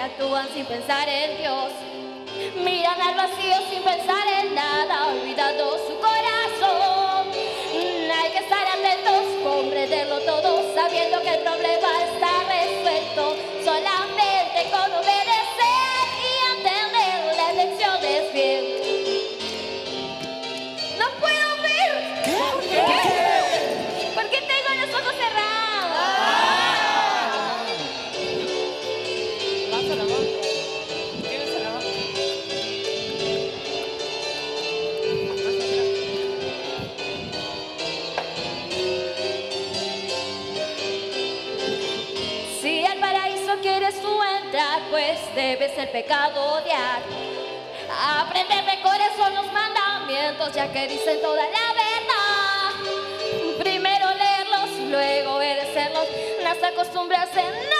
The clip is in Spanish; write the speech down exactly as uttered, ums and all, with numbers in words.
actúan sin pensar en Dios. Miran al vacío sin pensar en nada, olvidando su corazón. Hay que estar atentos, comprenderlo todo, sabiendo que el problema está resuelto. Solamente con obedecer y entender las lecciones bien. No puedo ver. ¿Qué? ¿Por qué? Porque tengo los ojos cerrados. Ah. Vas a la boca. Tienes a la boca. Si al paraíso quieres tú entrar, pues debes el pecado odiar. Aprender mejores son los mandamientos, ya que dicen toda la verdad. Primero leerlos, luego obedecerlos, no se acostumbrarse, no.